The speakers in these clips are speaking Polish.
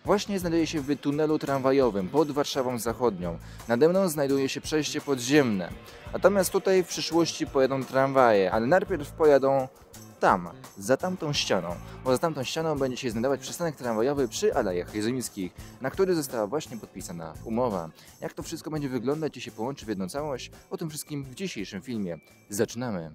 Właśnie znajduję się w tunelu tramwajowym pod Warszawą Zachodnią. Nade mną znajduje się przejście podziemne. Natomiast tutaj w przyszłości pojadą tramwaje, ale najpierw pojadą tam, za tamtą ścianą, bo za tamtą ścianą będzie się znajdować przystanek tramwajowy przy Alejach Jezuńskich, na który została właśnie podpisana umowa. Jak to wszystko będzie wyglądać i się połączy w jedną całość, o tym wszystkim w dzisiejszym filmie. Zaczynamy!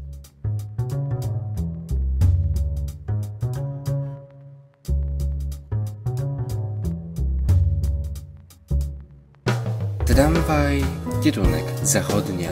Tramwaj, kierunek zachodnia.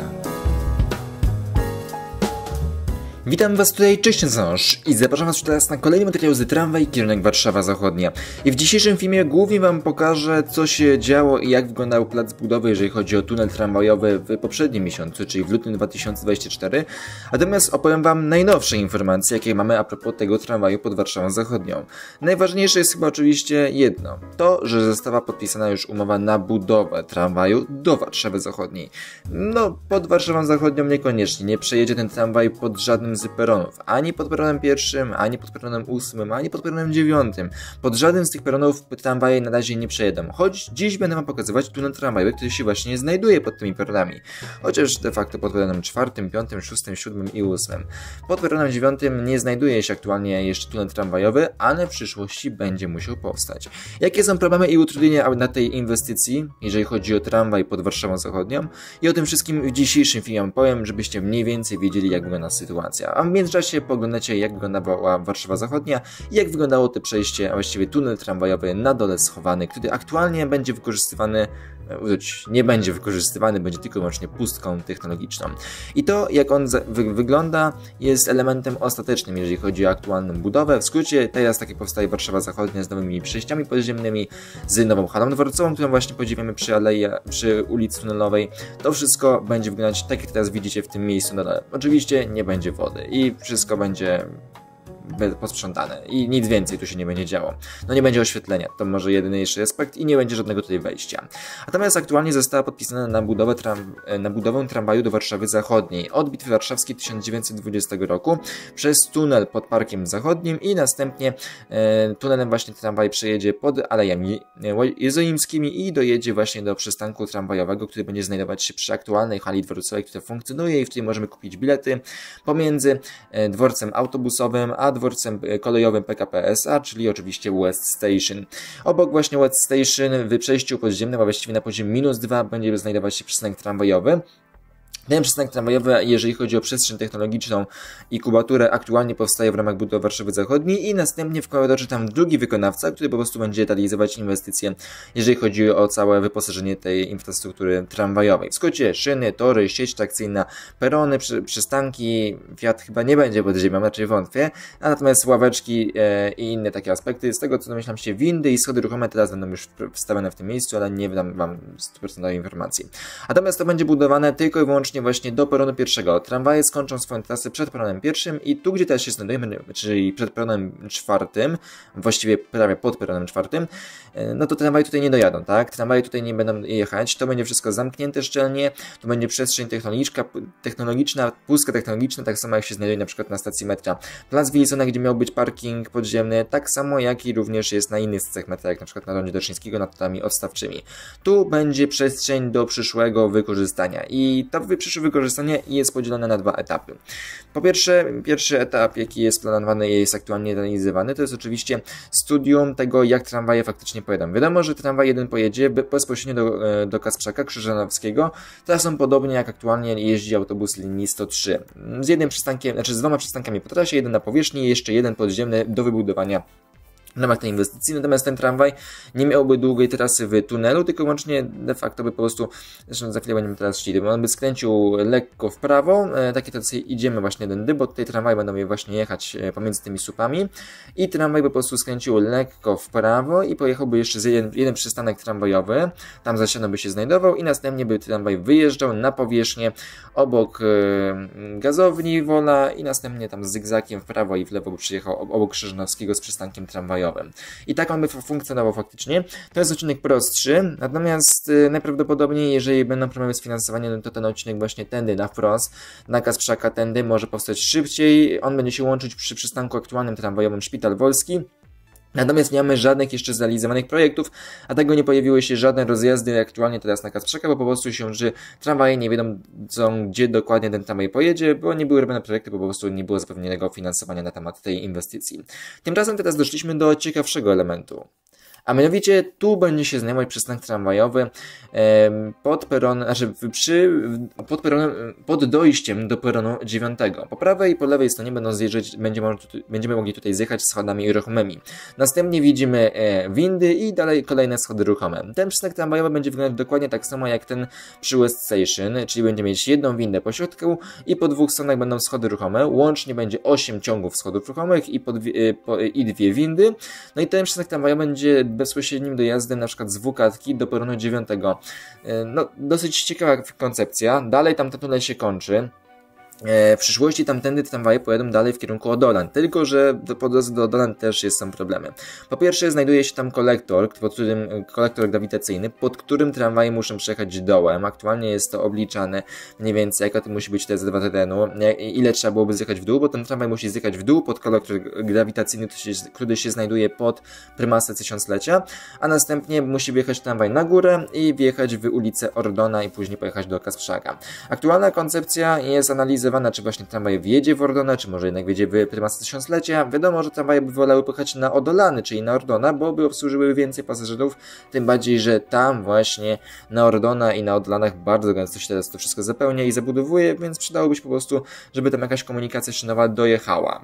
Witam Was tutaj, cześć Ząż i zapraszam Was teraz na kolejny materiał z Tramwaj, kierunek Warszawa Zachodnia. I w dzisiejszym filmie głównie Wam pokażę, co się działo i jak wyglądał plac budowy, jeżeli chodzi o tunel tramwajowy w poprzednim miesiącu, czyli w lutym 2024. Natomiast opowiem Wam najnowsze informacje, jakie mamy a propos tego tramwaju pod Warszawą Zachodnią. Najważniejsze jest chyba oczywiście jedno, to, że została podpisana już umowa na budowę tramwaju do Warszawy Zachodniej. No, pod Warszawą Zachodnią niekoniecznie, nie przejedzie ten tramwaj pod żadnym z peronów, ani pod peronem 1, ani pod peronem 8, ani pod peronem 9. Pod żadnym z tych peronów tramwaje na razie nie przejedą, choć dziś będę Wam pokazywać tunel tramwajowy, który się właśnie znajduje pod tymi peronami. Chociaż de facto pod peronem 4, 5, 6, 7 i 8. Pod peronem 9 nie znajduje się aktualnie jeszcze tunel tramwajowy, ale w przyszłości będzie musiał powstać. Jakie są problemy i utrudnienia na tej inwestycji, jeżeli chodzi o tramwaj pod Warszawą Zachodnią? I o tym wszystkim w dzisiejszym filmie powiem, żebyście mniej więcej wiedzieli, jak wygląda sytuacja. A w międzyczasie poglądacie, jak wyglądała Warszawa Zachodnia i jak wyglądało to przejście, a właściwie tunel tramwajowy na dole schowany, który aktualnie będzie wykorzystywany, nie będzie wykorzystywany, będzie tylko i wyłącznie pustką technologiczną. I to, jak on wygląda, jest elementem ostatecznym, jeżeli chodzi o aktualną budowę. W skrócie, teraz tak jak powstaje Warszawa Zachodnia z nowymi przejściami podziemnymi, z nową halą dworcową, którą właśnie podziwiamy przy ulicy Tunelowej, to wszystko będzie wyglądać tak, jak teraz widzicie w tym miejscu na dole. Oczywiście nie będzie wody i wszystko będzie posprzątane i nic więcej tu się nie będzie działo. No nie będzie oświetlenia, to może jedyniejszy aspekt i nie będzie żadnego tutaj wejścia. Natomiast aktualnie została podpisana na budowę tramwaju do Warszawy Zachodniej od Bitwy Warszawskiej 1920 roku przez tunel pod Parkiem Zachodnim i następnie tunelem właśnie tramwaj przejedzie pod Alejami Jezuńskimi i dojedzie właśnie do przystanku tramwajowego, który będzie znajdować się przy aktualnej hali dworcowej, która funkcjonuje i w której możemy kupić bilety pomiędzy dworcem autobusowym a dworcem kolejowym PKP SA, czyli oczywiście West Station. Obok właśnie West Station w przejściu podziemnym, a właściwie na poziomie -2 będzie znajdować się przystanek tramwajowy. Ten przystanek tramwajowy, jeżeli chodzi o przestrzeń technologiczną i kubaturę, aktualnie powstaje w ramach budowy Warszawy Zachodniej i następnie w korytarzu tam drugi wykonawca, który po prostu będzie realizować inwestycje, jeżeli chodzi o całe wyposażenie tej infrastruktury tramwajowej. W skrócie szyny, tory, sieć trakcyjna, perony, przystanki, Fiat chyba nie będzie pod ziemią, raczej wątpię, a natomiast ławeczki i inne takie aspekty. Z tego co domyślam się, windy i schody ruchome teraz będą już wstawione w tym miejscu, ale nie wydam Wam 100% informacji. Natomiast to będzie budowane tylko i wyłącznie właśnie do peronu 1. Tramwaje skończą swoją trasę przed peronem 1 i tu, gdzie teraz się znajdujemy, czyli przed peronem 4, właściwie prawie pod peronem 4, no to tramwaje tutaj nie dojadą, tak? Tramwaje tutaj nie będą jechać, to będzie wszystko zamknięte szczelnie, to będzie przestrzeń technologiczna, pustka technologiczna, tak samo jak się znajduje na przykład na stacji metra Plac Wilsona, gdzie miał być parking podziemny, tak samo jak i również jest na innych stacjach metra, jak na przykład na rondzie Daszyńskiego nad torami odstawczymi. Tu będzie przestrzeń do przyszłego wykorzystania i to przyszłe wykorzystanie jest podzielone na 2 etapy. Po pierwsze, pierwszy etap, jaki jest planowany i jest aktualnie realizowany, to jest oczywiście studium tego, jak tramwaje faktycznie pojadą. Wiadomo, że tramwaj 1 pojedzie bezpośrednio do Kasprzaka Krzyżanowskiego. Teraz są podobnie jak aktualnie jeździ autobus linii 103. Z jednym przystankiem, znaczy z 2 przystankami po trasie, jeden na powierzchni i jeszcze jeden podziemny do wybudowania w ramach tej inwestycji, natomiast ten tramwaj nie miałby długiej trasy w tunelu, tylko łącznie de facto by po prostu, zresztą za chwilę będziemy teraz szli, on by skręcił lekko w prawo, takie trasy idziemy właśnie tędy, bo tutaj tramwaj będą je właśnie jechać pomiędzy tymi słupami i tramwaj by po prostu skręcił lekko w prawo i pojechałby jeszcze jeden przystanek tramwajowy, tam za ścianą by się znajdował i następnie by tramwaj wyjeżdżał na powierzchnię obok gazowni Wola i następnie tam z zygzakiem w prawo i w lewo by przyjechał obok Krzyżanowskiego z przystankiem tramwajowym. I tak on by funkcjonował faktycznie. To jest odcinek prostszy, natomiast najprawdopodobniej, jeżeli będą problemy z finansowaniem, to ten odcinek właśnie tędy na wprost, na Kasprzaka tędy może powstać szybciej. On będzie się łączyć przy przystanku aktualnym tramwajowym Szpital Wolski. Natomiast nie mamy żadnych jeszcze zrealizowanych projektów, a tego nie pojawiły się żadne rozjazdy aktualnie teraz na Kasprzaka, bo po prostu się, że tramwaje nie wiedzą, gdzie dokładnie ten tramwaj pojedzie, bo nie były robione projekty, bo po prostu nie było zapewnionego finansowania na temat tej inwestycji. Tymczasem teraz doszliśmy do ciekawszego elementu. A mianowicie tu będzie się znajdować przystanek tramwajowy pod dojściem do peronu 9. Po prawej i po lewej stronie będą zjeżdżać, będziemy mogli tutaj zjechać schodami ruchomymi. Następnie widzimy windy i dalej kolejne schody ruchome. Ten przystanek tramwajowy będzie wyglądać dokładnie tak samo jak ten przy West Station, czyli będzie mieć jedną windę po środku i po dwóch stronach będą schody ruchome. Łącznie będzie 8 ciągów schodów ruchomych i dwie windy. No i ten przystanek tramwajowy będzie bezpośrednim dojazdem na przykład z Wukatki do peronu 9. No, dosyć ciekawa koncepcja. Dalej tam ten tunel się kończy. W przyszłości tamtędy tramwaje pojadą dalej w kierunku Odolan, tylko że po drodze do Odolan też są problemy. Po pierwsze znajduje się tam kolektor grawitacyjny, pod którym tramwaje muszą przejechać dołem. Aktualnie jest to obliczane mniej więcej, jaka to musi być tezda terenu, ile trzeba byłoby zjechać w dół, bo ten tramwaj musi zjechać w dół pod kolektor grawitacyjny, który się znajduje pod prymasę tysiąclecia, a następnie musi wjechać tramwaj na górę i wjechać w ulicę Ordona i później pojechać do Kasprzaka. Aktualna koncepcja jest analizowana, czy właśnie tramwaj wjedzie w Ordona, czy może jednak wjedzie w prymasę tysiąclecia. Wiadomo, że tramwaje by wolały pojechać na Odolany, czyli na Ordona, bo by obsłużyły więcej pasażerów, tym bardziej, że tam właśnie na Ordona i na Odolanach bardzo gęsto się teraz to wszystko zapełnia i zabudowuje, więc przydałoby się po prostu, żeby tam jakaś komunikacja szynowa dojechała.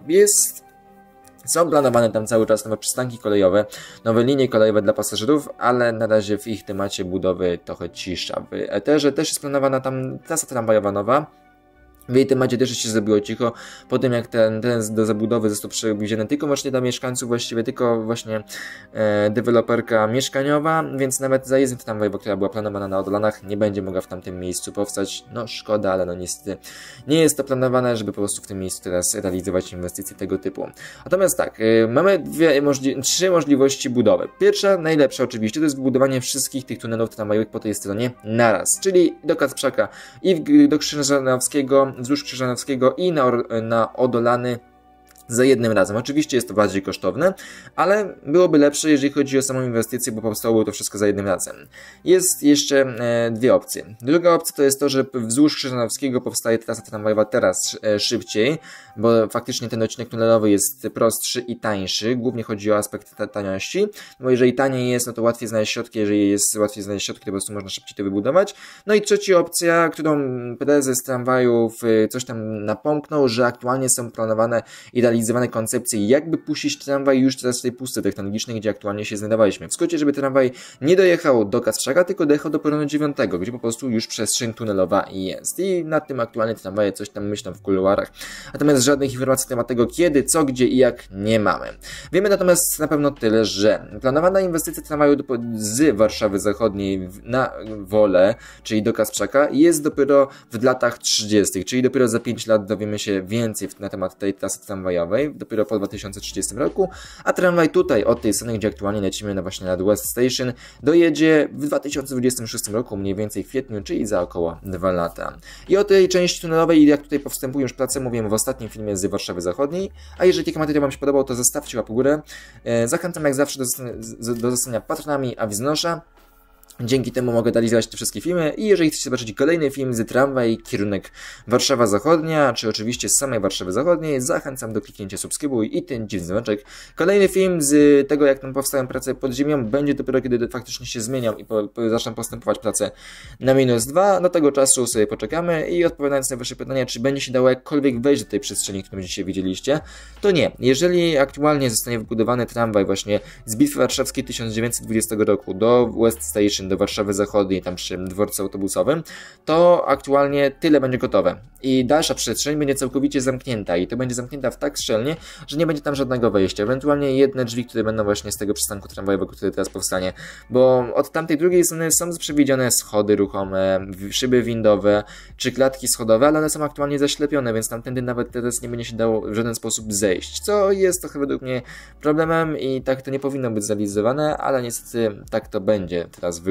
Są planowane tam cały czas nowe przystanki kolejowe, nowe linie kolejowe dla pasażerów, ale na razie w ich temacie budowy trochę cisza. W eterze też jest planowana tam trasa tramwajowa nowa. W jej temacie też się zrobiło cicho, po tym jak ten teren do zabudowy został przewieziony tylko właśnie dla mieszkańców, właściwie tylko właśnie deweloperka mieszkaniowa, więc nawet zajezdnia tramwajowa, która była planowana na Odolanach, nie będzie mogła w tamtym miejscu powstać. No szkoda, ale no niestety nie jest to planowane, żeby po prostu w tym miejscu teraz realizować inwestycje tego typu. Natomiast tak, mamy trzy możliwości budowy. Pierwsza, najlepsza oczywiście, to jest wybudowanie wszystkich tych tunelów tramwajowych po tej stronie naraz, czyli do Kasprzaka i do Krzyżanowskiego, wzdłuż Krzyżanowskiego i na Odolany za jednym razem. Oczywiście jest to bardziej kosztowne, ale byłoby lepsze, jeżeli chodzi o samą inwestycję, bo powstałoby to wszystko za jednym razem. Jest jeszcze dwie opcje. Druga opcja to jest to, że wzdłuż Krzyżanowskiego powstaje trasa tramwajowa teraz szybciej, bo faktycznie ten odcinek tunelowy jest prostszy i tańszy. Głównie chodzi o aspekt taniości, bo jeżeli taniej jest, no to łatwiej znaleźć środki, jeżeli jest łatwiej znaleźć środki, to po prostu można szybciej to wybudować. No i trzecia opcja, którą prezes tramwajów coś tam napomknął, że aktualnie są planowane i realizowane koncepcje, jakby puścić tramwaj już teraz w tej pustce technologicznej, gdzie aktualnie się znajdowaliśmy. W skrócie, żeby tramwaj nie dojechał do Kasprzaka, tylko dojechał do peronu 9, gdzie po prostu już przestrzeń tunelowa jest. I nad tym aktualnie tramwaje coś tam myślą w kuluarach. Natomiast żadnych informacji na temat tego, kiedy, co, gdzie i jak nie mamy. Wiemy natomiast na pewno tyle, że planowana inwestycja tramwaju z Warszawy Zachodniej na Wolę, czyli do Kasprzaka, jest dopiero w latach 30., czyli dopiero za 5 lat dowiemy się więcej na temat tej trasy tramwajowej, dopiero po 2030 roku, a tramwaj tutaj, od tej strony, gdzie aktualnie lecimy właśnie nad West Station, dojedzie w 2026 roku, mniej więcej w kwietniu, czyli za około 2 lata. I o tej części tunelowej i jak tutaj postępują już prace, mówiłem w ostatnim filmie z Warszawy Zachodniej, a jeżeli taki materiał Wam się podobał, to zostawcie łapkę w górę. Zachęcam jak zawsze do zostania patronami Awiznosza. Dzięki temu mogę realizować te wszystkie filmy i jeżeli chcecie zobaczyć kolejny film z tramwaj, kierunek Warszawa Zachodnia, czy oczywiście z samej Warszawy Zachodniej, zachęcam do kliknięcia subskrybuj i ten dziwny dzwoneczek. Kolejny film z tego, jak tam powstają prace pod ziemią, będzie dopiero kiedy faktycznie się zmienią i zaczną postępować prace na -2. Do tego czasu sobie poczekamy i odpowiadając na wasze pytania, czy będzie się dało jakkolwiek wejść do tej przestrzeni, którą dzisiaj widzieliście, to nie. Jeżeli aktualnie zostanie wybudowany tramwaj właśnie z Bitwy Warszawskiej 1920 roku do West Station, do Warszawy Zachodniej, tam przy dworcu autobusowym, to aktualnie tyle będzie gotowe. I dalsza przestrzeń będzie całkowicie zamknięta i to będzie zamknięta w tak szczelnie, że nie będzie tam żadnego wejścia. Ewentualnie jedne drzwi, które będą właśnie z tego przystanku tramwajowego, który teraz powstanie. Bo od tamtej drugiej strony są przewidziane schody ruchome, szyby windowe, czy klatki schodowe, ale one są aktualnie zaślepione, więc tamtędy nawet teraz nie będzie się dało w żaden sposób zejść. Co jest trochę według mnie problemem i tak to nie powinno być zrealizowane, ale niestety tak to będzie teraz wyglądać.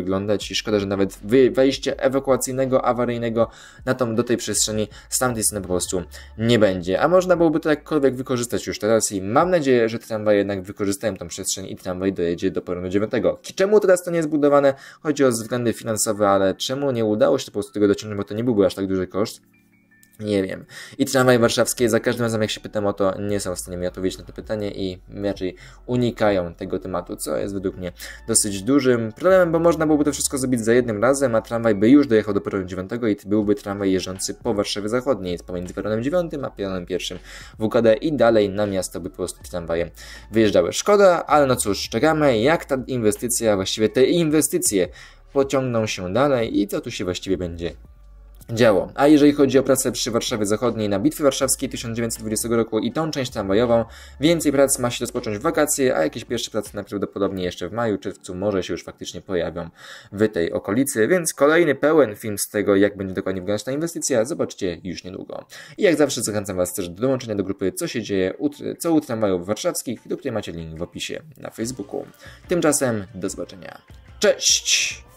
wyglądać i szkoda, że nawet wejścia ewakuacyjnego, awaryjnego do tej przestrzeni z tamtej strony po prostu nie będzie. A można byłoby to jakkolwiek wykorzystać już teraz i mam nadzieję, że tramwaje jednak wykorzystają tą przestrzeń i tramwaj dojedzie do peronu 9. Czemu teraz to nie jest budowane? Chodzi o względy finansowe, ale czemu nie udało się po prostu tego dociągnąć, bo to nie byłby aż tak duży koszt? Nie wiem. I tramwaje warszawskie, za każdym razem jak się pytam o to, nie są w stanie mi odpowiedzieć na to pytanie i raczej unikają tego tematu, co jest według mnie dosyć dużym problemem, bo można byłoby to wszystko zrobić za jednym razem, a tramwaj by już dojechał do peronu 9 i byłby tramwaj jeżdżący po Warszawie Zachodniej, pomiędzy peronem 9 a peronem 1 WKD i dalej na miasto by po prostu tramwaje wyjeżdżały. Szkoda, ale no cóż, czekamy jak ta inwestycja, właściwie te inwestycje pociągną się dalej i co tu się właściwie będzie działo. A jeżeli chodzi o pracę przy Warszawie Zachodniej na Bitwie Warszawskiej 1920 roku i tą część tramwajową, więcej prac ma się rozpocząć w wakacje, a jakieś pierwsze prace najprawdopodobniej jeszcze w maju, czerwcu może się już faktycznie pojawią w tej okolicy, więc kolejny pełen film z tego, jak będzie dokładnie wyglądać ta inwestycja, zobaczycie już niedługo. I jak zawsze zachęcam Was też do dołączenia do grupy Co się dzieje, co u tramwajów warszawskich, do której macie link w opisie na Facebooku. Tymczasem do zobaczenia. Cześć!